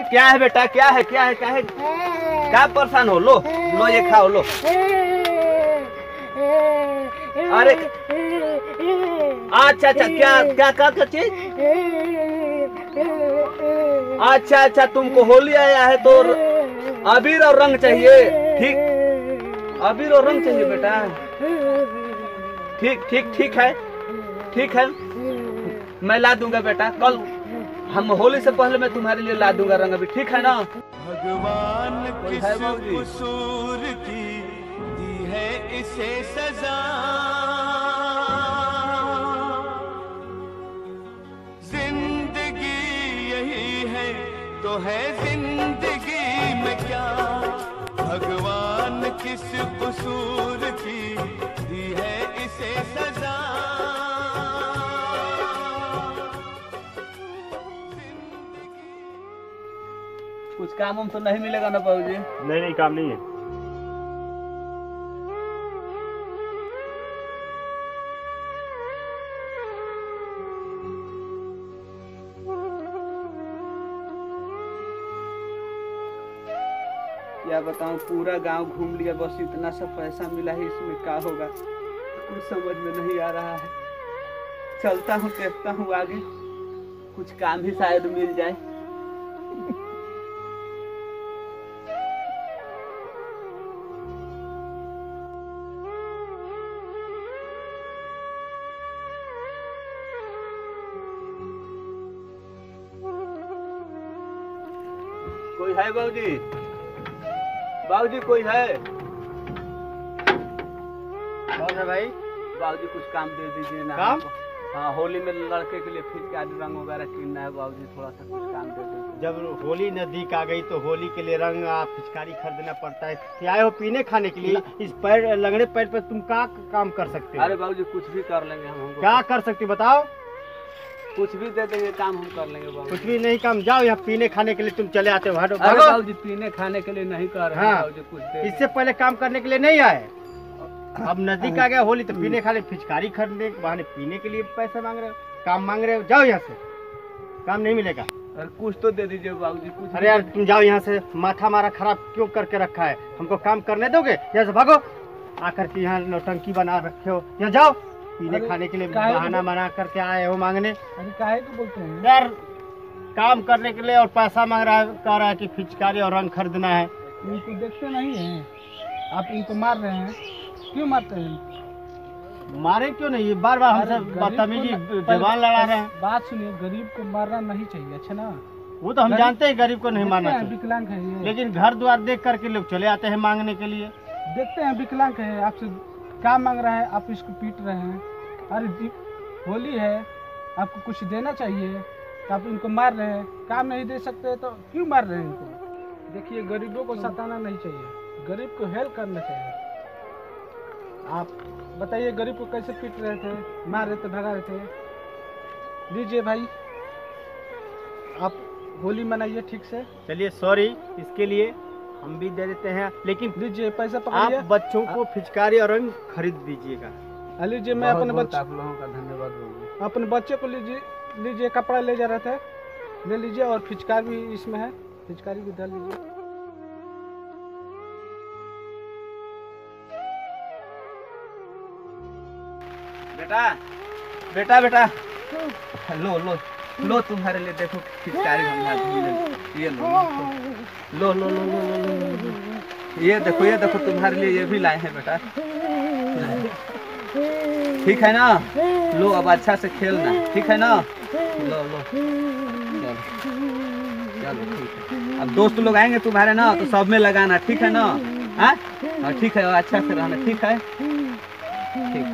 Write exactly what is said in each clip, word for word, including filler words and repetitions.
क्या है बेटा, क्या है क्या है क्या है, क्या परेशान हो? लो लो ये खाओ लो। अरे अच्छा अच्छा, क्या क्या क्या क्या चीज? अच्छा अच्छा, तुमको होली आया है तो अबीर और रंग चाहिए। ठीक, अबीर और रंग चाहिए बेटा। ठीक ठीक ठीक है, ठीक है, मैं ला दूंगा बेटा। कल हम होली से पहले मैं तुम्हारे लिए ला दूंगा रंग अभी, ठीक है ना? भगवान किस कसूर की दी है इसे सजा, जिंदगी यही है तो है जिंदगी में क्या, भगवान किस कसूर की दी है इसे सजा। कुछ काम हम तो नहीं मिलेगा ना बाबूजी? नहीं नहीं, काम नहीं है। क्या बताऊं, पूरा गांव घूम लिया, बस इतना सा पैसा मिला है, इसमें क्या होगा कुछ समझ में नहीं आ रहा है। चलता हूँ, देखता हूँ आगे कुछ काम ही शायद मिल जाए। कोई है बाबूजी? बाबूजी कोई है? कौन है भाई? बाबूजी कुछ काम दे दीजिए ना। काम? हाँ, होली में लड़के के लिए फिचकारी रंग वगैरह किनना है बाबूजी, थोड़ा सा कुछ काम दे दीजिए। जब होली नजदीक आ गई तो होली के लिए रंग पिचकारी खरीदना पड़ता है। क्या आए हो पीने खाने के लिए? इस पैर लंगड़े पैर पर तुम क्या काम कर सकते हो? अरे बाबूजी कुछ भी कर लेंगे हम। हमको क्या कर सकते हो बताओ? कुछ भी दे देंगे, काम हम कर लेंगे बाबूजी। कुछ भी नहीं काम, जाओ यहाँ पीने खाने के लिए तुम चले आते हो। अरे बाबूजी पीने खाने के लिए नहीं कर रहे हैं बाबूजी, कुछ दे। इससे पहले काम करने के लिए नहीं आए, अब नजदीक आ गया होली तो पीने खाने फिचकारी खरीदने के बहाने पीने के लिए पैसे मांग रहे हो, काम मांग रहे हो। जाओ यहाँ से, काम नहीं मिलेगा। अरे कुछ तो दे दीजिए बाबूजी, कुछ। अरे यार तुम जाओ यहाँ से, माथा मारा खराब क्यों करके रखा है? हमको काम करने दोगे? यहाँ से भागो, आकर के यहाँ नौटंकी बना रखे हो। यहाँ जाओ, पीने खाने के लिए बहाना बना करके आए हो मांगने। अरे काहे को बोलते हैं यार? काम करने के लिए और पैसा मांग रहा है, कह रहा है कि फिचकारी और रंग खरीदना है। इनको देखते नहीं है आप, इनको मार रहे हैं, क्यों मारते हैं? मारे क्यों नहीं? बार बार हमसे बदतमीजी जबान लड़ा रहे हैं। बात सुनिए, गरीब को मारना नहीं चाहिए, अच्छा ना? वो तो हम जानते हैं गरीब को नहीं मारना चाहिए, विकलांग है ये। लेकिन घर द्वार देख करके लोग चले आते हैं मांगने के लिए। देखते हैं विकलांग है, आपसे क्या मांग रहा है, आप इसको पीट रहे हैं। अरे होली है, आपको कुछ देना चाहिए, तो आप इनको मार रहे हैं। काम नहीं दे सकते तो क्यों मार रहे हैं इनको? देखिए, गरीबों को सताना नहीं चाहिए, गरीब को हेल्प करना चाहिए। आप बताइए, गरीब को कैसे पीट रहे थे, मार रहे थे, भगा रहे थे? लीजिए भाई, आप होली मनाइए ठीक से। चलिए, सॉरी, इसके लिए हम भी दे देते हैं, लेकिन लीजिए पैसा पकड़िए। आप बच्चों को फिचकारी और रंग खरीद दीजिएगा। लीजिए, मैं अपने बच्चे, आप लोगों का धन्यवाद बाबूजी। अपने बच्चे को लीजिए, लीजिए, कपड़ा ले जा रहे थे, ले लीजिए, और फिचकारी भी इसमें है, फिचकारी भी डाल लीजिए। बेटा बेटा बेटा, लो लो लो, तुम्हारे लिए देखो फिचकारी हम ला दिए। ये लो लो लो लो लो लो लो लो, ये देखो ये देखो, तुम्हारे लिए ये भी लाए हैं बेटा, ठीक है ना? लो अब अच्छा से खेलना, ठीक है ना? लो लो चलो चलो, ठीक है। अब दोस्त लोग आएंगे तुम्हारे ना, तो सब में लगाना, ठीक है ना? हाँ हाँ ठीक है, अच्छा से रहना, ठीक है? ठीक।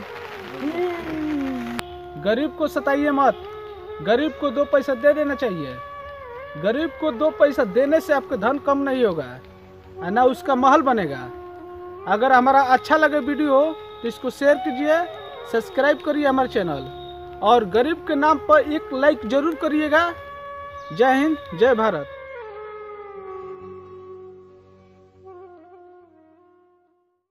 गरीब को सताइए मत, गरीब को दो पैसा दे देना चाहिए। गरीब को दो पैसा देने से आपका धन कम नहीं होगा, ना उसका महल बनेगा। अगर हमारा अच्छा लगे वीडियो तो इसको शेयर कीजिए, सब्सक्राइब करिए हमारे चैनल, और गरीब के नाम पर एक लाइक जरूर करिएगा। जय हिंद, जय भारत।